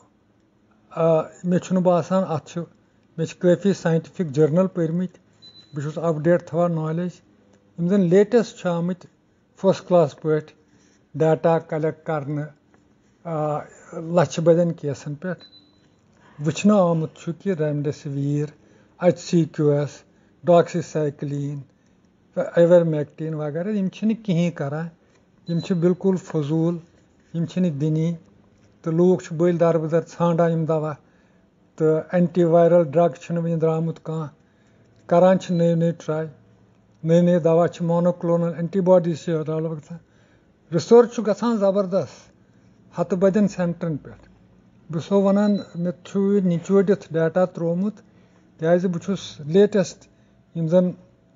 مےٚ چھُنہٕ باسان اتھ چھُ مےٚ چھِ کٲفی ساینٹِفِک جٔرنل پٔرمٕتۍ بہٕ چھُس اپڈیٹ تھاوان نالیج یِم زن لیٹسٹ چھِ آمٕتۍ فٔسٹ کلاس پٲٹھۍ ڈاٹا کلیکٹ کرنہٕ لچھِ بٔدٮ۪ن کیسن پٮ۪ٹھ وٕچھنہٕ آمُت چھُ کہِ ریمڈیسِویر HCQS ڈاکسی سایکلیٖن ایویرمیکٹیٖن وغیرہ یِم چھِنہٕ کِہیٖنۍ کران یِم چھِ بالکُل فضوٗل یِم چھِنہٕ دِنی تہٕ لوٗکھ چھِ بٔلۍ دربٕدر ژھانڈان یِم دوا تہٕ اینٹی وایرل ڈرگ چھُنہٕ وُنہِ درٛامُت کانٛہہ کران چھِ نٔے ٹراے نٔے دوا چھِ مونوکلونل اینٹی باڈیٖز چھِ ڈیولپ گژھان رِسٲرٕچ چھُ گژھان زبردست ہتہٕ بٔدٮ۪ن سینٹرن پٮ۪ٹھ بہٕ چھُسو وَنان مےٚ چھُ یہِ نِچوڑِتھ ڈیٹا ترومُت کیٛازِ بہٕ چھُس لیٹسٹ یِم زن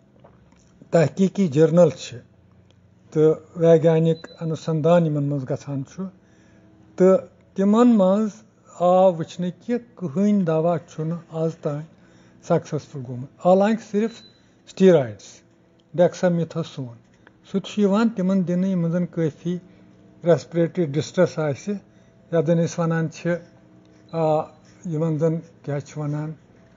تحقیٖقی جٔرنل چھِ تہٕ ویگیانِک انوسندان یِمن منٛز گژھان چھُ تہٕ تِمن منٛز آو وٕچھنہٕ کہِ کٕہٕنۍ دوا چھُنہٕ آز تام سکسیسفُل گوٚمُت حالانکہِ صرف سٹیٖرایڈٕس ڈیکسامیتھاسون سُہ تہِ چھُ یِوان تِمن دِنہٕ یِمن زن کٲفی रेस्पिरेटरी डिस्ट्रेस आसि यतھ زَن أسۍ وَنان چھِ یِمن زَن کیاہ چھِ وَنان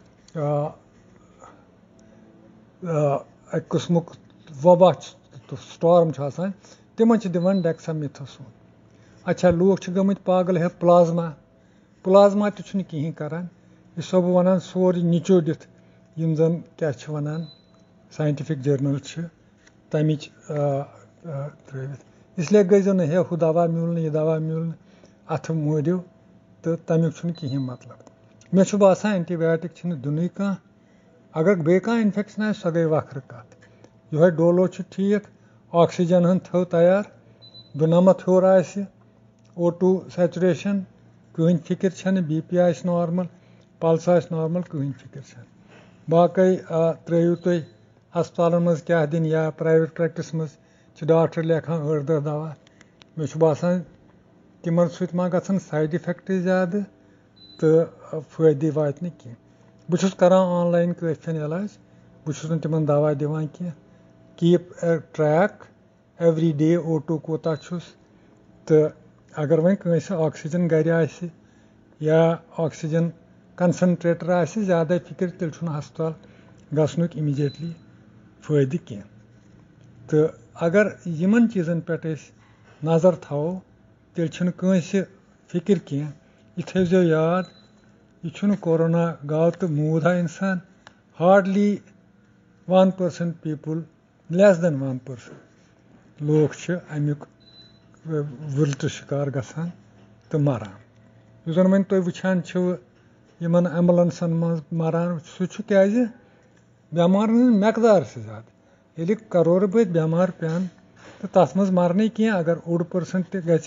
اَکہِ قٕسمُک وبا سٹارم چھُ آسان تِمن چھِ دِوان ڈیکسامیتھاسون. اچھا لوٗکھ چھِ گٔمٕتۍ پاگل ہے پلازما تہِ چھُنہٕ کِہینۍ کران یہِ چھُسو بہٕ وَنان سورُے نِچوڑِتھ یِم زَن کیاہ چھِ وَنان ساینٹِفِک جٔرنل چھِ تَمِچ ترٲوِتھ اسلیے گٔژھزیٚو نہٕ ہے ہُہ دوا میوٗل نہٕ یہِ دوا میوٗل نہٕ اَتھٕ موٗدِو تہٕ تَمیُک چھُنہٕ کِہینۍ مطلب. مےٚ چھُ باسان اینٹی بایوٹِک چھِنہٕ دِنُے کانٛہہ اگر بیٚیہِ کانٛہہ اِنفیکشن آسہِ سۄ گٔے وکھرٕ کَتھ. یِہوے ڈولو چھُ ٹھیٖک آکسیجن ہن تھٲو تیار 2 ہیوٚر آسہِ O2 سیچُریشن کٕہٕنۍ فِکر چھنہٕ بی آسہِ نارمل پلس آسہِ نارمل کٕہٕنۍ فِکر چھنہٕ. باقٕے ترٲیِو تُہۍ ہسپتالن منٛز کیاہ دِنۍ یا پرایویٹ پریکٹِس منٛز چھِ ڈاکٹر لیکھان 8-10 دوا مےٚ چھُ باسان تِمن سۭتۍ ما گژھن سایڈ اِفیکٹ زیادٕ تہٕ فٲیدٕ واتہِ نہٕ کینٛہہ. بہٕ چھُس کران آنلاین کٲفین علاج بہٕ چھُس نہٕ تِمن دوا دِوان کینٛہہ keep track every day O2 کوٗتاہ چھُس تہٕ اگر وۄنۍ کٲنٛسہِ آکسیجن گرِ آسہِ یا آکسیجن کنسنٹریٹر آسہِ زیادے فِکر تیٚلہِ چھُنہٕ ہسپتال گژھنُک اِمیٖڈیٹلی فٲیدٕ کینٛہہ. تہٕ اگر یِمن چیٖزن پٮ۪ٹھ أسۍ نظر تھاوو تیٚلہِ چھُنہٕ کٲنٛسہِ فِکر کینٛہہ. یہِ تھٲیزیو یاد یہِ چھُنہٕ کورونا گوٚو تہٕ موٗد ہا اِنسان ہاڈلی 1% پیٖپٕل لیس دین 1% لوٗکھ چھِ امیُک وُلٹہٕ شِکار گژھان تہٕ مران. یُس زن وۄنۍ تُہۍ وٕچھان چھِو یِمن ایمبولنسن منٛز مران سُہ چھُ کیازِ بٮ۪مارن ہٕنٛز مٮ۪قدار چھِ زیادٕ ییٚلہِ کرورٕ بٔدۍ بٮ۪مار پیٚن تہٕ تتھ منٛز مرنٕے کینٛہہ اگر 0.5% تہِ گژھِ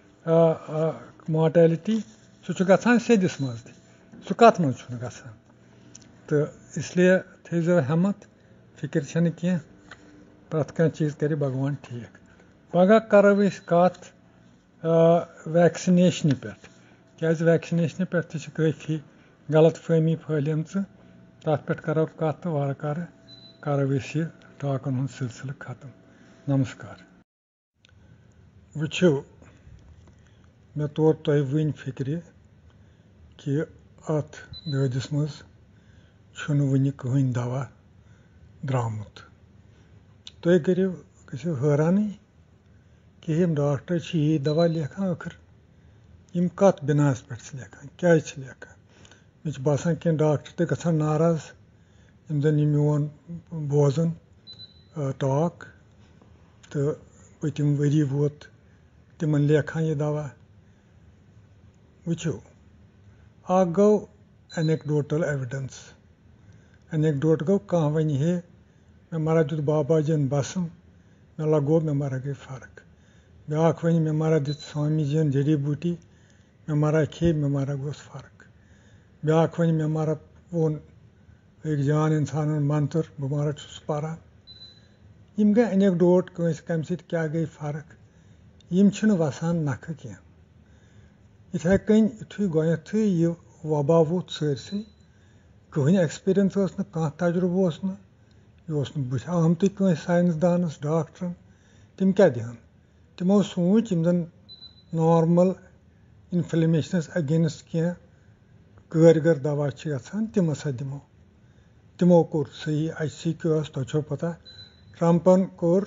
ماٹیلٹی سُہ چھُ گژھان سیٚدِس منٛز تہِ سُہ کتھ منٛز چھُنہٕ گژھان تہٕ اسلیے تھٲیزیو ہٮ۪مت فِکر چھنہٕ کینٛہہ پرٛٮ۪تھ کانٛہہ چیٖز کرِ بگوان ٹھیٖک. پگاہ کرو أسۍ کتھ ویکسِنیشنہِ پٮ۪ٹھ کیازِ ویکسِنیشنہِ پٮ۪ٹھ تہِ چھِ کٲفی غلط فہمی پھٲلیمژٕ تتھ پٮ۪ٹھ کرو کتھ تہٕ وارٕ کارٕ کرو أسۍ یہِ ٹاکن ہُنٛد سلسلہٕ ختم. نمسکار. وٕچھِو مےٚ توٚر تۄہہِ وٕنۍ فِکرِ کہِ اتھ دٲدِس منٛز چھُنہٕ وٕنہِ کٕہٕنۍ دوا درٛامُت. تُہۍ گٔژھِو حٲرانٕے کہِ یِم ڈاکٹر چھِ یی دوا لیکھان ٲخٕر یِم کتھ بِناس پٮ۪ٹھ چھِ لیکھان کیازِ چھِ لیکھان. مےٚ چھُ باسان کینٛہہ ڈاکٹر تہِ گژھن ناراض یِم زن یہِ میون بوزان ٹاک تہٕ پٔتِم ؤری ووت تِمن لیکھان یہِ دوا. وٕچھِو اکھ گوٚو اینیکڈوٹل ایویڈنس اینیکڈوٹ گوٚو کانٛہہ وَنہِ ہے مےٚ مَرا دیُت بابا جِین بسم مےٚ لگوو مےٚ مَرا گٔے فرق. بیٛاکھ وَنہِ مےٚ مَرا دیُت سوامی جِین جڈی بوٗٹی مےٚ مَرا کھے مےٚ مَرا گوٚس فرق. بیٛاکھ وَنہِ مےٚ مَرا ووٚن أکۍ جان اِنسانن منتر بہٕ مَرا چھُس پران. یِم گٔے اینیکڈوٹ کٲنٛسہِ کَمہِ سۭتۍ کیٛاہ گٔے فرق یِم چھِنہٕ وَسان نکھٕ کینٛہہ. یِتھے کٔنۍ یِتھُے گۄڈنیٚتھٕے یہِ وبا ووٚتھ سٲرسٕے کٕہٕنۍ ایٚکٕسپیٖرینس ٲس نہٕ کانٛہہ تجرُبہٕ اوس نہٕ یہِ اوس نہٕ بٕتھِ آمتُے کٲنٛسہِ ساینسدانس ڈاکٹرن تِم کیاہ دِہن تِمو سوٗنٛچ یِم زن نارمل اِنفلیمیشنس اگینسٹ کینٛہہ کٲرگر دوا چھِ گژھان تِم ہسا دِمو. تِمو کوٚر صحیح HCQS تۄہہِ چھو پتہ ٹرمپن کوٚر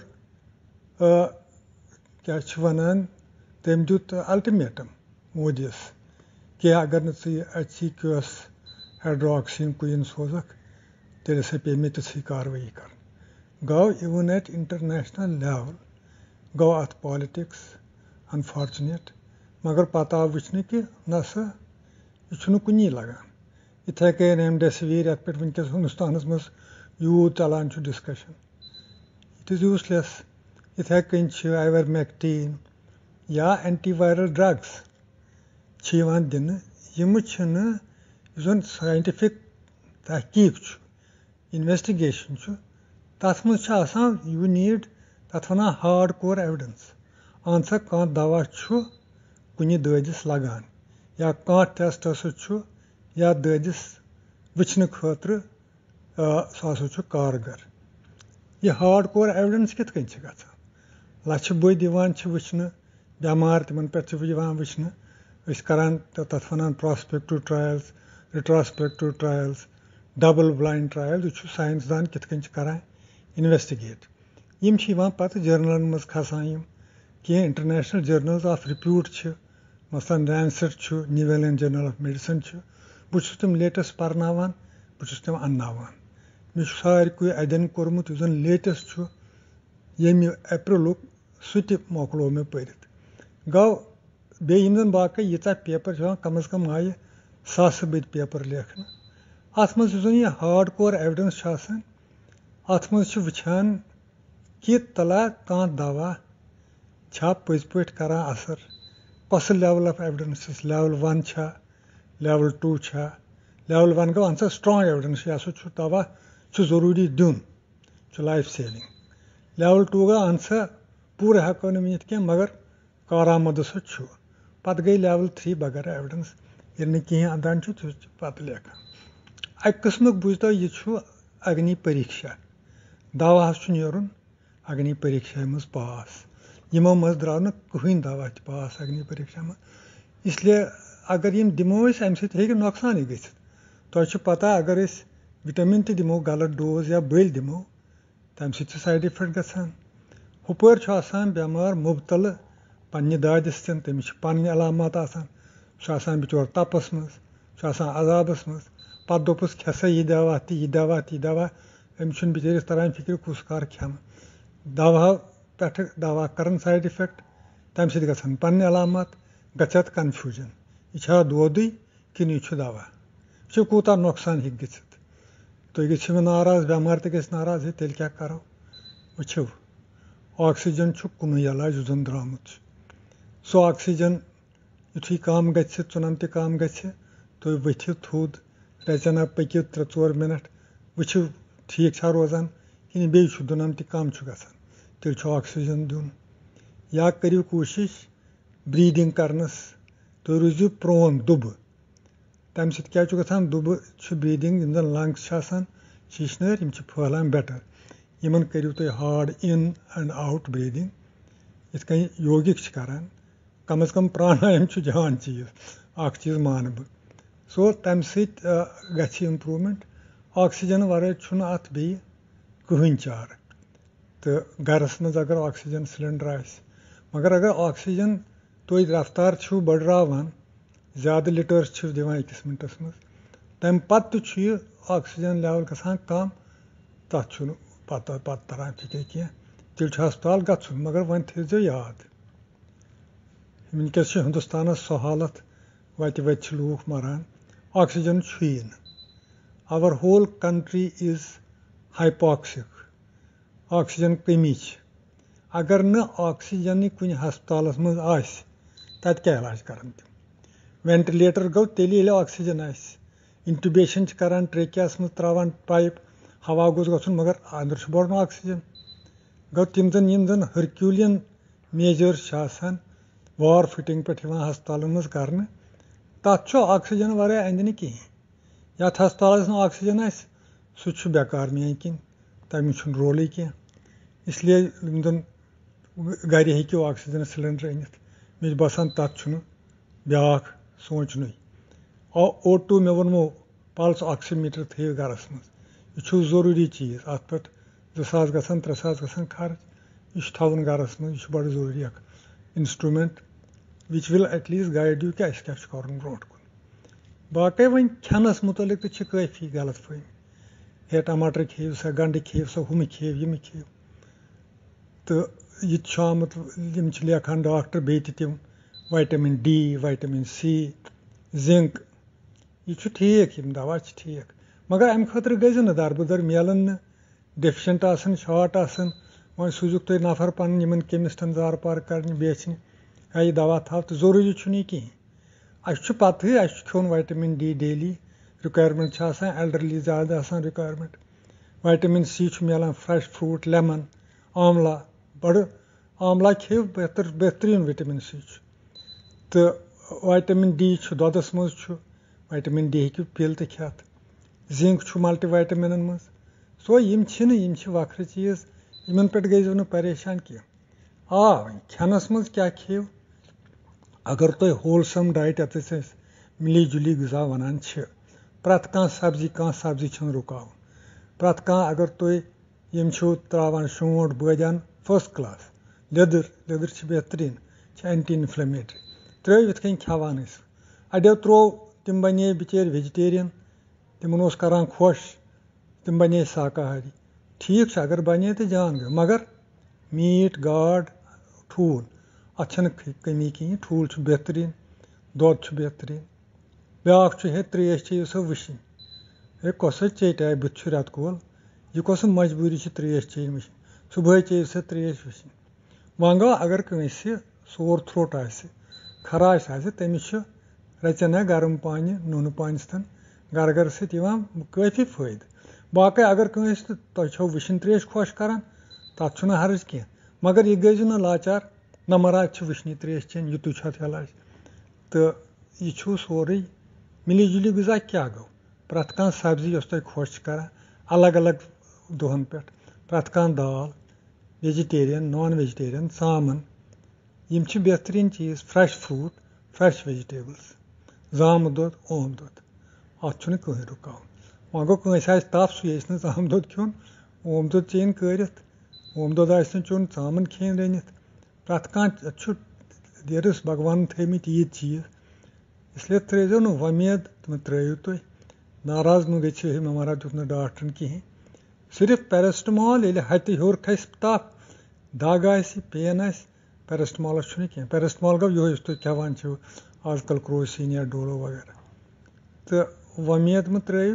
کیاہ چھِ وَنان تٔمۍ دیُت الٹِمیٹم مودیَس کہِ اگر نہٕ ژٕ یہِ HCQS ہایڈروکسیٖن کُیِن سوزکھ تیٚلہِ ہسا پیٚیہِ مےٚ تِژھٕے کاروٲیی کرٕنۍ. گوٚو اِوٕن ایٹ انٹرنیشنل لیول گوٚو اتھ پالٹکس انفارچُنیٹ مگر پتہٕ آو وٕچھنہٕ کہِ نہ سا یہِ چھُنہٕ کُنی لگان. یِتھے کٔنۍ ریمڈیسِویر یتھ پٮ۪ٹھ وٕنکیٚس ہندوستانس منٛز یوٗت چلان چھُ ڈسکشن اِٹ اِز یوٗزلیس. یِتھے کٔنۍ چھِ آیورمیکٹیٖن یا اینٹی وایرل ڈرگس چھِ یِوان دِنہٕ یِمہٕ چھِنہٕ یُس زن ساینٹِفِک تحقیٖق چھُ اِنویسٹِگیشن چھُ تتھ منٛز چھُ آسان یوٗ نیٖڈ تتھ ونان ہاڈ کور ایویڈنس. اہن سا کانٛہہ دوا چھُ کُنہِ دٲدِس لگان یا کانٛہہ ٹیسٹ ہسا چھُ یتھ دٲدِس وٕچھنہٕ خٲطرٕ سُہ ہسا چھُ کارگر. یہِ ہاڈ کور ایویڈنس کِتھ کٔنۍ چھِ گژھان لچھِ بٔدۍ یِوان چھِ وٕچھنہٕ بٮ۪مار تِمن پٮ۪ٹھ چھِ یِوان وٕچھنہٕ أسۍ کران تَتھ وَنان prospective trials retrospective trials double blind trial یہِ چھُ ساینسدان کِتھ کٔنۍ چھِ کران اِنویسٹِگیٹ یِم چھِ یِوان پَتہٕ جٔرنلن منٛز کھسان یِم کینٛہہ اِنٹرنیشنل جٔرنلز آف رِپیوٗٹ چھِ مثلاً لینسٹ چھُ New England Journal of Medicine چھُ بہٕ چھُس تِم لیٹیسٹ پرناوان بہٕ چھُس تِم انناوان مےٚ چھُ ساروٕے اَدٮ۪ن کوٚرمُت یُس زن لیٹیسٹ چھُ ییٚمہِ اپریلُک سُہ تہِ مۄکلو مےٚ پٔرِتھ گوٚو بیٚیہِ یِم زن باقٕے ییٖژاہ پیپر چھِ یِوان کم از کم آیہِ ساسہٕ بٔدۍ پیپر لیکھنہٕ اَتھ منٛز یُس زن یہِ ہاڈ کور ایویڈنس چھُ آسان اَتھ منٛز چھِ وٕچھان کہِ تلا کانٛہہ دوا چھا پٔزۍ پٲٹھۍ کران اَثر کۄسہٕ لیول آف ایویڈنس چھس لیول 1 چھا لیول 2 چھا لیول 1 گوٚو اَہن سا سٹرانگ ایویڈنس یہِ ہسا چھُ دوا چھُ ضروٗری دیُن چھُ لایف سیوِنگ لیول 2 گوٚو اَہن سا پوٗرٕ ہٮ۪کو نہٕ ؤنِتھ کینٛہہ مگر کارآمد سُہ چھُ پتہٕ گٔے لیول 3 بغٲر ایویڈنس ییٚلہِ نہٕ کِہینۍ اندان چھُ سُہ چھُ پتہٕ لیکھان اَکہِ قٕسمُک بوٗزتو یہِ چھُ اگنی پریٖکشا دواہس چھُ نیرُن اگنی پریٖکشا منٛز پاس یِمو منٛز درٛاو نہٕ کٕہٕنۍ دوا تہِ پاس اگنی پریٖکشا منٛز اسلیے اگر یِم دِمو أسۍ اَمہِ سۭتۍ ہیٚکہِ نۄقصانٕے گٔژھِتھ تۄہہِ چھُ پتہ اگر أسۍ وِٹامِن تہِ دِمو غلط ڈوز یا بٔلۍ دِمو تَمہِ سۭتۍ چھِ سایڈ اِفیکٹ گژھان ہُپٲرۍ چھُ آسان بٮ۪مار مُبتلہٕ پننہِ دادِ سۭتۍ تٔمِس چھِ پنٕنۍ علامات آسان سُہ چھُ آسان بِچور تپس منٛز سُہ چھُ آسان عذابس منٛز پتہٕ دوٚپُس کھےٚ سا یہِ دوا تہِ یہِ دوا تہِ یہِ دوا أمِس چھُنہٕ بِچٲرِس تران فِکرِ کُس کر کھٮ۪مہٕ دوا پٮ۪ٹھٕ دوا کران سایڈ اِفیکٹ تَمہِ سۭتۍ گژھان پنٕنۍ علامات گژھِ اَتھ کنفیوٗجن یہِ چھا دودٕے کِنہٕ یہِ چھُ دوا یہِ چھُ کوٗتاہ نۄقصان ہیٚکہِ گٔژھِتھ تُہۍ گٔژھِو ناراض بٮ۪مار تہِ گژھِ ناراض ہے تیٚلہِ کیٛاہ کرو وٕچھِو آکسیجن چھُ کُنُے علاج یُس زن درٛامُت چھُ سُہ آکسیجن یُتھُے کم گژھِ ژٕنن تہِ کم گژھِ تُہۍ ؤتھِو تھوٚد رژنا پٔکِو 3-4 مِنٹ وٕچھِو ٹھیٖک چھا روزان کِنہٕ بیٚیہِ چھُ دُنن تہِ کم چھُ گژھان تیٚلہِ چھُ آکسیجن دیُن یا کٔرِو کوٗشِش بریٖدِنٛگ کرنس تُہۍ روٗزِو پرٛون دُبہٕ تَمہِ سۭتۍ کیٛاہ چھُ گژھان دُبہٕ چھُ بریٖدِنٛگ یِم زن لنگٕس چھِ آسان شیٖشنٲرۍ یِم چھِ پھٔہلان بیٹر یِمن کٔرِو تُہۍ hold in and out breathing یِتھ کٔنۍ یوگِک چھِ کران کم از کم پرانایم چھُ جان چیٖز اکھ چیٖز مانہٕ بہٕ سو تَمہِ سۭتۍ گژھِ اِمپروٗمینٹ آکسیجن ورٲے چھُنہٕ اَتھ بیٚیہِ کٕہٕنۍ چارٕ تہٕ گرس منٛز اگر آکسیجن سلینڈر آسہِ مگر اگر آکسیجن تُہۍ رفتار چھِو بٔڑراوان زیادٕ لِٹٲرٕس چھِو دِوان 1 مِنٹس منٛز تَمہِ پتہٕ تہِ چھُ یہِ آکسیجن لیول گژھان کم تتھ چھُنہٕ پتہٕ تران فِکرِ کینٛہہ تیٚلہِ چھُ ہسپتال گژھُن مگر وۄنۍ تھٲیزیو یاد وٕنکیٚس چھُ ہندوستانس سۄ حالت وتہِ وتہِ چھِ لوٗکھ مران آکسیجن چھُیی نہٕ اور ہول کنٹری از ہایپاکسِک آکسیجن کٔمی چھِ اگر نہٕ آکسیجنٕے کُنہِ ہسپتالس منٛز آسہِ تتہِ کیٛاہ علاج کران تِم وینٹِلیٹر گوٚو تیٚلہِ ییٚلہِ آکسیجن آسہِ انٹوبیشن چھِ کران ٹریکیاہس منٛز تراوان پایپ ہوا گوٚژھ گژھُن مگر أنٛدرٕ چھُ بوڑن آکسیجن گوٚو یِم زن ہرکیوٗلین میجٲرٕس چھِ آسان وار فِٹنٛگ پٮ۪ٹھ یِوان ہسپتالن منٛز کرنہٕ تتھ چھُ آکسیجن ورٲے اندِ نہٕ کِہینۍ یتھ ہسپتالس منٛز آکسیجن آسہِ سُہ چھُ بیکار میٲنۍ کِنۍ تمیُک چھُنہٕ رولٕے کینٛہہ اسلیے یِم زن گرِ ہیٚکِو آکسیجن سلینڈر أنِتھ مےٚ چھُ باسان تتھ چھُنہٕ بیاکھ سونٛچنُے O2 مےٚ ووٚنمو پلس آکسیٖمیٖٹر تھٲیِو گرس منٛز یہِ چھُ ضروٗری چیٖز اتھ پٮ۪ٹھ 2,000 گژھان 3,000 گژھان خرٕچ یہِ چھُ تھاوُن گرس منٛز یہِ چھُ بڑٕ ضروٗری اکھ انسٹروٗمینٹ وِچ ول ایٹ لیٖسٹ گایڈ یوٗ کہِ اَسہِ کیٛاہ چھُ کرُن برونٛٹھ کُن باقٕے وۄنۍ کھٮ۪نس مُتعلِق تہِ چھِ کٲفی غلط فہمی ہے ٹماٹر کھیٚیِو سا گنٛڈٕ کھیٚیِو سا ہُمہٕ کھیٚیِو یِمہٕ کھیٚیِو تہٕ یہِ تہِ چھُ آمُت یِم چھِ لیکھان ڈاکٹر بیٚیہِ تہِ تِم وایٹمن D وایٹمن C زِنک یہِ چھُ ٹھیٖک یِم دوا چھِ ٹھیٖک مگر امہِ خٲطرٕ گٔژھۍ نہٕ دربٕدر مِلان نہٕ ڈیفشنٹ آسان شاٹ آسان وۄنۍ سوٗزِکھ تُہۍ نفر پنُن یِمن کیمسٹن زارٕ کرنہِ بیچھنہِ ہے یہِ دوا تھاو تہٕ ضروٗری چھُنہٕ یہِ کِہینۍ اَسہِ چھُ پتہٕے اَسہِ چھُ کھیوٚن وایٹمن D ڈیلی رِکویرمنٹ چھِ آسان ایلڈرلی زیادٕ آسان رِکویرمنٹ وایٹمن C چھُ مِلان فرٛیش فرٛوٗٹ لیمن آملا بڑٕ آملا کھیٚیِو بہتریٖن وِٹمن C چھُ تہٕ وایٹمن D چھُ دۄدس منٛز چھُ وایٹمن D ہیٚکِو پِل تہِ کھٮ۪تھ زِنک چھُ ملٹی وایٹمنن منٛز سو یِم چھِ وکھرٕ چیٖز یِمن پٮ۪ٹھ گٔژھۍزیو نہٕ پریشان کینٛہہ وۄنۍ کھٮ۪نس منٛز کیٛاہ کھیٚیِو अगर तुम होलसम डाइट यस मिली जुली गजा वनान प्रत कह सब्जी रुकावन प्रत कह अगर तुम त्रावान शोंठ बदान फर्स्ट क्लास लिदर बेहतरीन एंटी इन्फ्लेमेटरी त्रो इत खेवान अड़ो त्रो तम बने बिचार वेजिटेरियन तिमन करान खुश तम बने शाकाहारी ठीक अगर बने तो जान गो मगर मीट गाड ठूल अत कमी कहें ठूल बेहतरीन दुध बेहतरीन ब्याक है त्रेश चेयू सा वशिन है कस चेटाए बुत रेत कोल यह कस मजबूरी त्रेश चेयन वशिन सुबह चेयू सा त्रेश वशिन वह गो अगर कंसे सोर थ्रोट खराश तमिस रचना गर्म पानी नून पानी सन गर सत काफ़ी फायद बाकी अगर कंस तुम वशिन त्रेश खुश करान तथ हर्ज कह मगर यह गजू ना लाचार न महाराज वशनी त्रेश चेन युतु अलाज तो यह सोरे मिली जुली गजा क्या गो प्रत कह सब्जी तुम खुश करान अलग अलग दोहन पे प्रत कह दाल वेजिटेरियन नॉन वेजिटेरियन सामन यम बेहतरीन चीज़ फ्रेश फ्रूट फ्रेश वेजिटेबल्स जाम दुध ओम दुध अत कहीं रुकावन वह गो कंस तफ सह जाम दुध खन ओम दुध चेन करित ओम दुध चुन चामन खेन रनित प्रत कह देरस भगवान थमित यीत चीज़ इसलिए त्रो न वमेद तुम त्रो तुम नाराज न गो मे महाराज दुत ना डॉक्टरन कहें सिर्फ पैरासिटामॉल ये हत हर खस तफ दग पेन पैरासिटामॉलस कह पैरासिटामॉल गो यह तुम खेवान आजकल क्रोसिन या डोलो वगैरह तो वमेद मत त्रो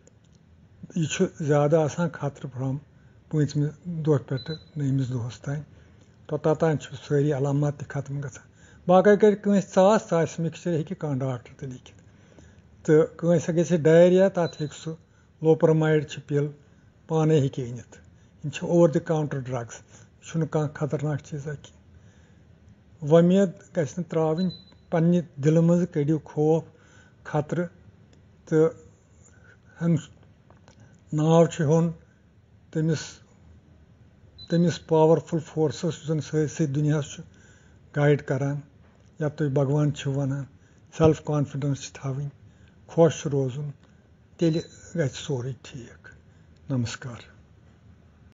यह ज़्यादा खतर फ्रॉम 5 दह पे 9 दोहस तान तोतान सारी अलामत खत्म ग बाकी कर ास मिक्सचर हे कह डॉक्टर तो लिखित तो कंस ग डायरिया तथ हे सह लोपरमाइड पिल पाने हे अनित यम ओवर द काउंटर ड्रग्स यह खतरनाक चीज़ा कह वमेद गि त्रावन पन्ने दिल मज कड़ियो खौफ खतर तो नाव हेन तमिस पावरफुल फोर्सस सारी दुनिया गाइड करान या तुम भगवान वनान सेल्फ कॉन्फिडेंस थवन खुश रोजुन तेल गि सोरे ठीक नमस्कार।